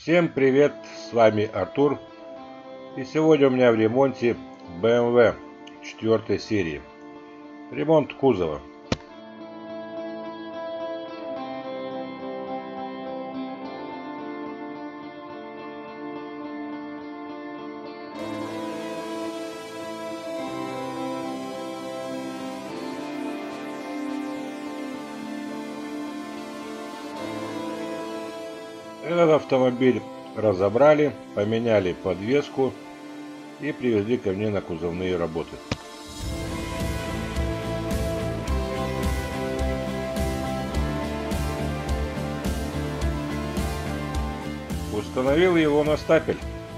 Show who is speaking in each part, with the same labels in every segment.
Speaker 1: Всем привет, с вами Артур, и сегодня у меня в ремонте BMW 4 серии. Ремонт кузова. Этот автомобиль разобрали, поменяли подвеску и привезли ко мне на кузовные работы. Установил его на стапель.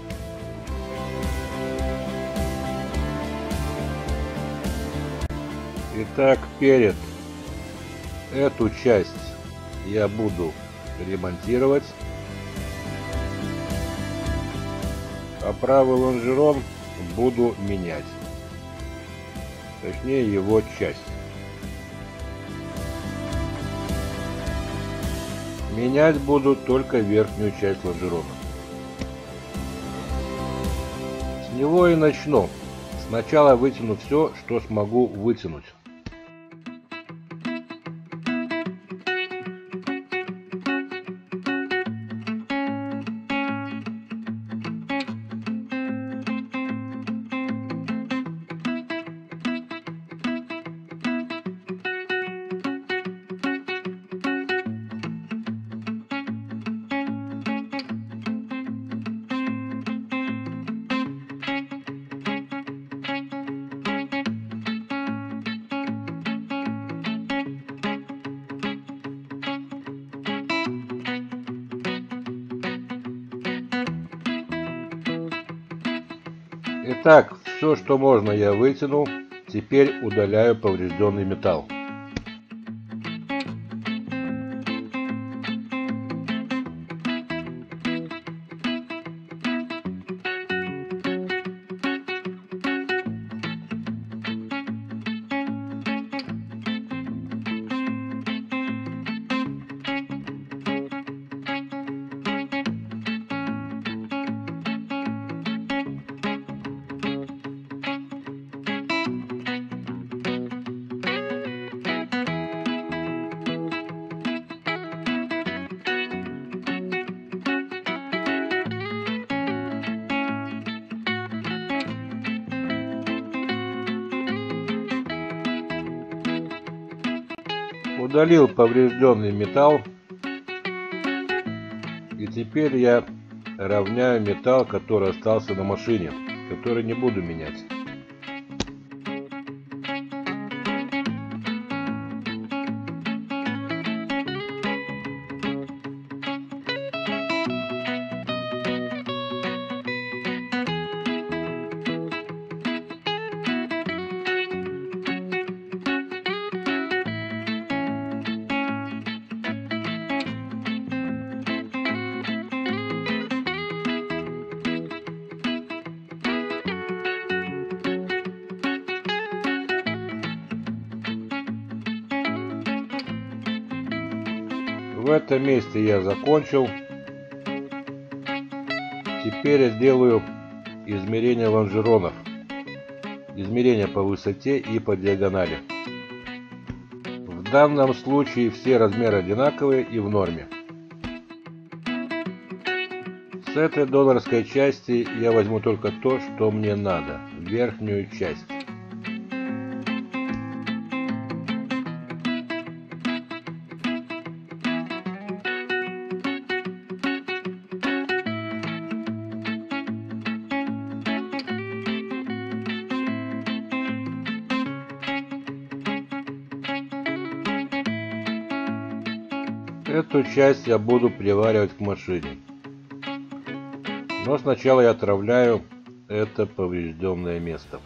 Speaker 1: Итак, перед эту часть я буду ремонтировать, а правый лонжерон буду менять, точнее его часть. Менять буду только верхнюю часть лонжерона. С него и начну. Сначала вытяну все, что смогу вытянуть. Итак, все, что можно, я вытянул. Теперь удаляю поврежденный металл. Удалил поврежденный металл, и теперь я равняю металл, который остался на машине, который не буду менять. В этом месте я закончил. Теперь я сделаю измерение лонжеронов. Измерения по высоте и по диагонали. В данном случае все размеры одинаковые и в норме. С этой донорской части я возьму только то, что мне надо. Верхнюю часть. Эту часть я буду приваривать к машине. Но сначала я отравляю это поврежденное место.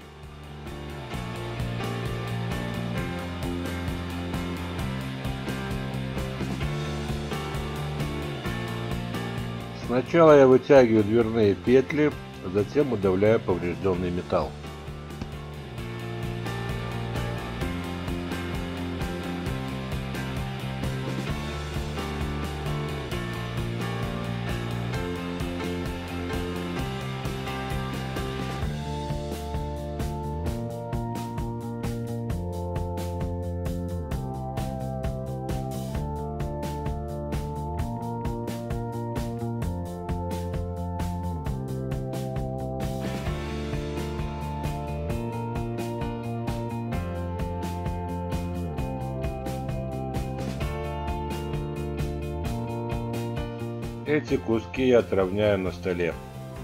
Speaker 1: Сначала я вытягиваю дверные петли, затем удавляю поврежденный металл. Эти куски я отравняю на столе.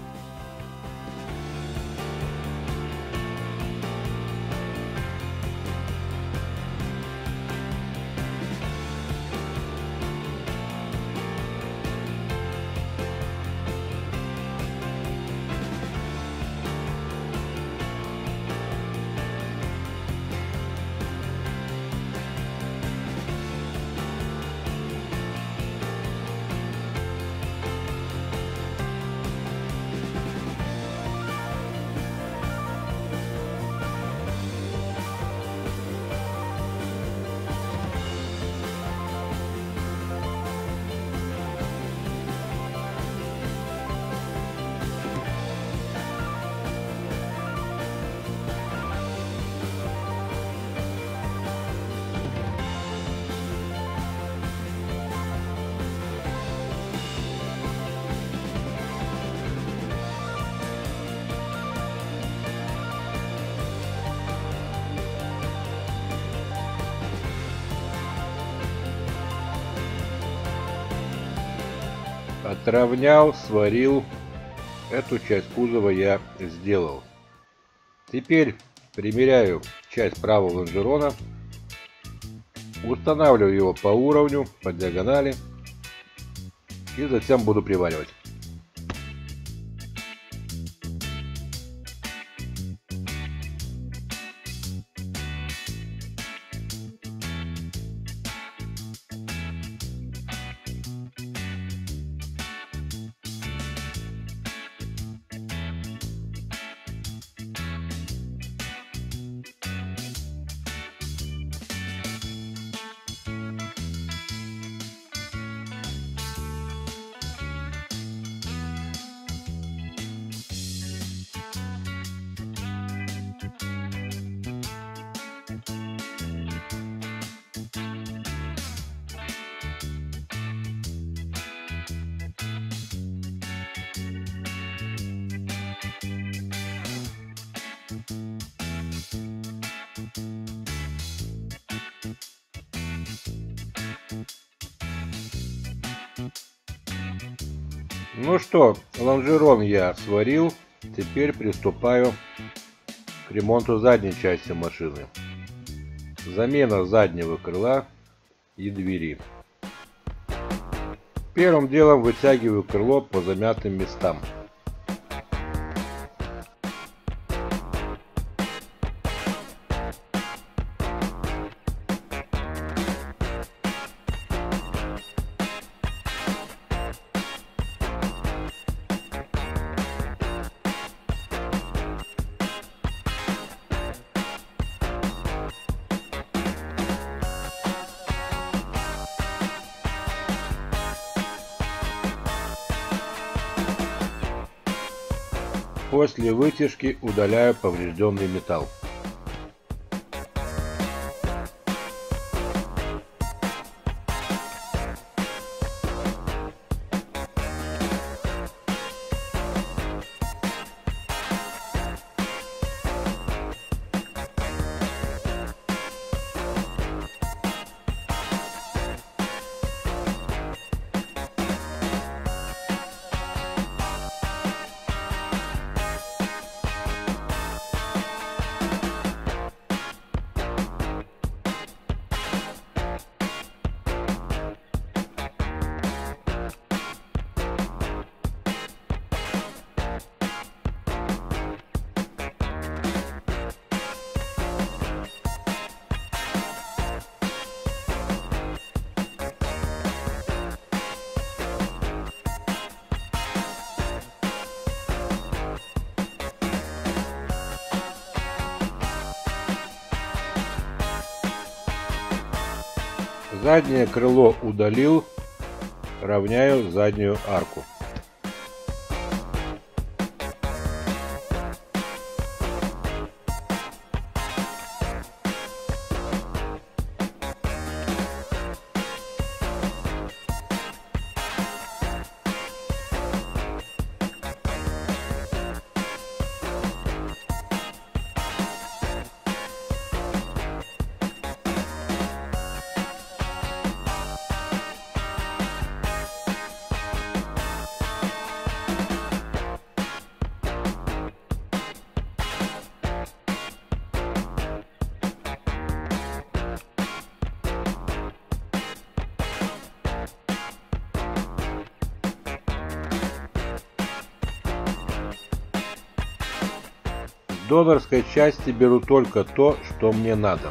Speaker 1: Отравнял, сварил. Эту часть кузова я сделал. Теперь примеряю часть правого лонжерона. Устанавливаю его по уровню, по диагонали. И затем буду приваривать. Ну что, лонжерон я сварил. Теперь приступаю к ремонту задней части машины. Замена заднего крыла и двери. Первым делом вытягиваю крыло по замятым местам. После вытяжки удаляю поврежденный металл. Заднее крыло удалил, равняю заднюю арку. В донорской части беру только то, что мне надо.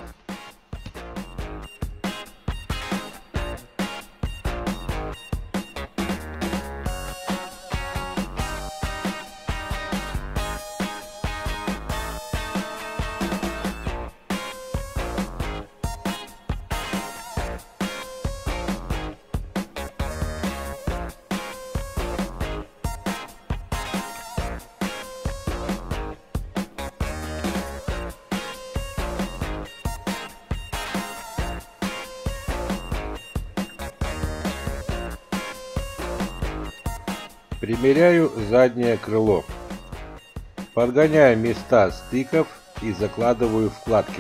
Speaker 1: Примеряю заднее крыло. Подгоняю места стыков и закладываю вкладки.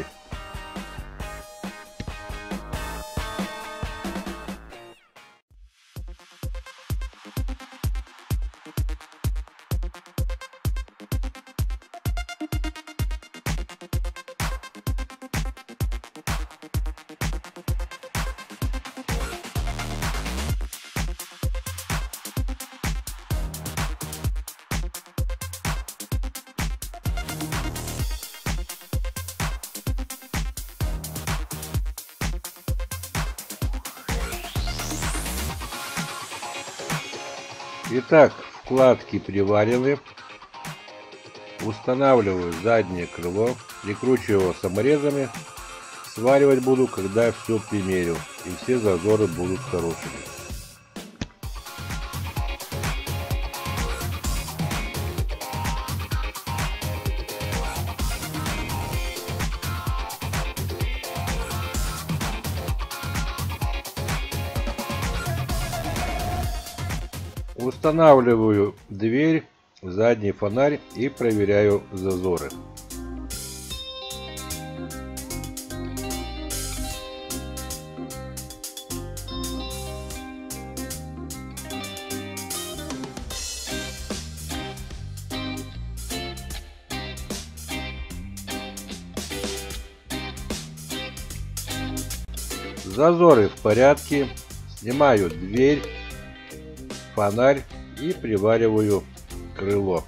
Speaker 1: Итак, вкладки приварены. Устанавливаю заднее крыло, прикручиваю его саморезами. Сваривать буду, когда все примерю и все зазоры будут хорошими. Устанавливаю дверь, задний фонарь и проверяю зазоры. Зазоры в порядке. Снимаю дверь, фонарь и привариваю крыло.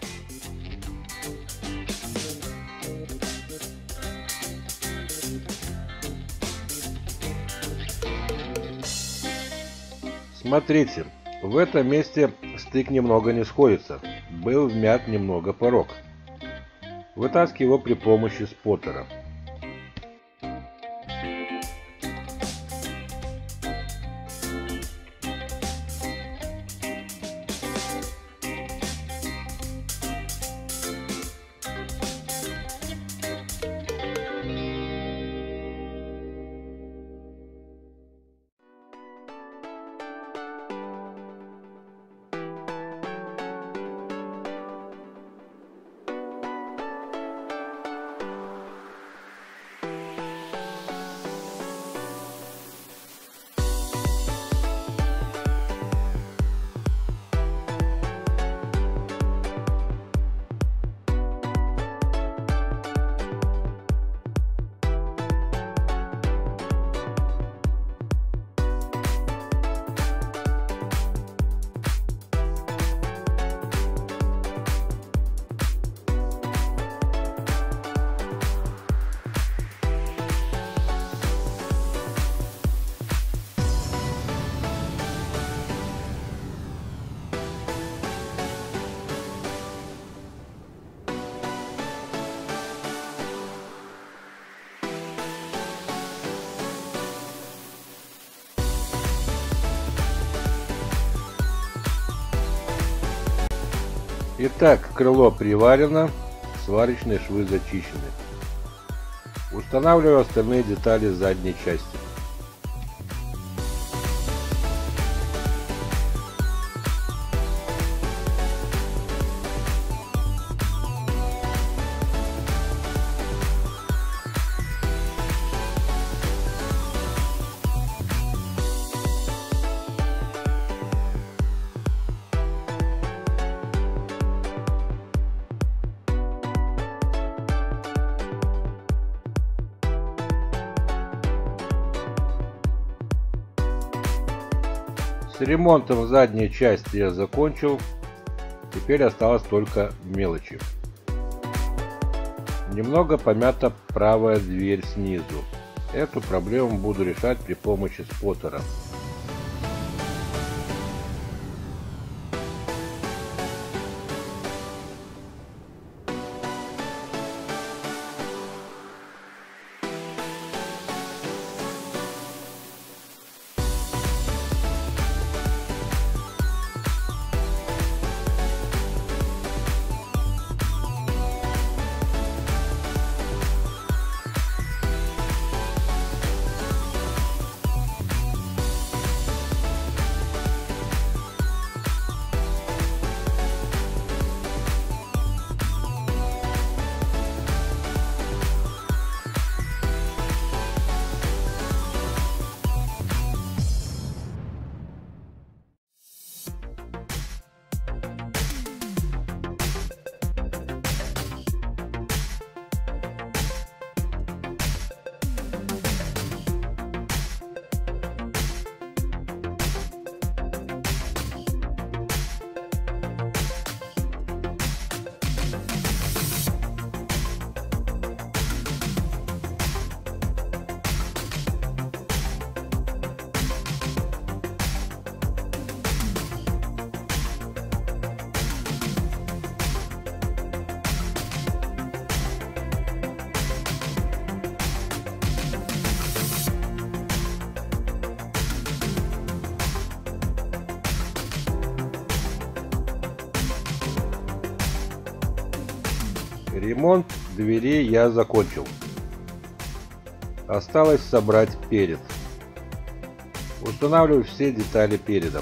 Speaker 1: Смотрите, в этом месте стык немного не сходится, был вмят немного порог. Вытаскиваю его при помощи споттера. Итак, крыло приварено, сварочные швы зачищены. Устанавливаю остальные детали задней части. С ремонтом задней части я закончил. Теперь осталось только мелочи. Немного помята правая дверь снизу. Эту проблему буду решать при помощи споттера. Ремонт дверей я закончил. Осталось собрать перед. Устанавливаю все детали передом.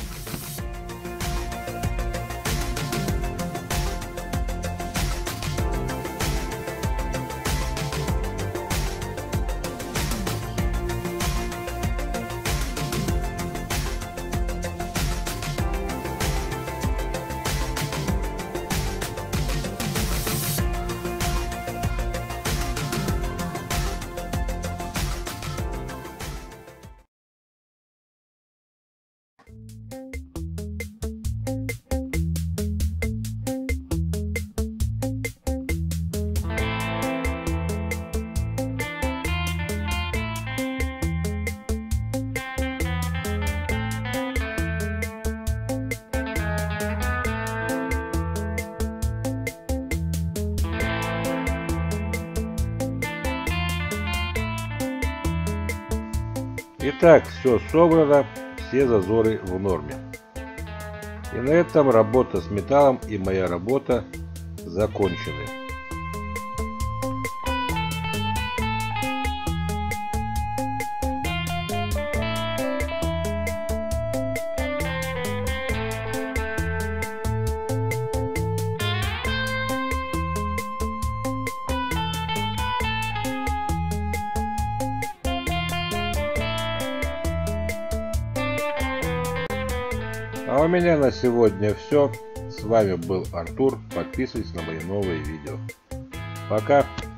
Speaker 1: Итак, все собрано, все зазоры в норме. И на этом работа с металлом и моя работа закончены. А у меня на сегодня все. С вами был Артур. Подписывайтесь на мои новые видео. Пока.